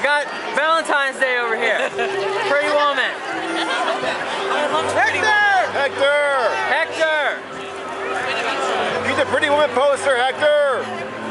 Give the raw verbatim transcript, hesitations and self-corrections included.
got Valentine's Day over here. Pretty woman. Hector! Hector! Hector! He's a pretty woman poster, Hector!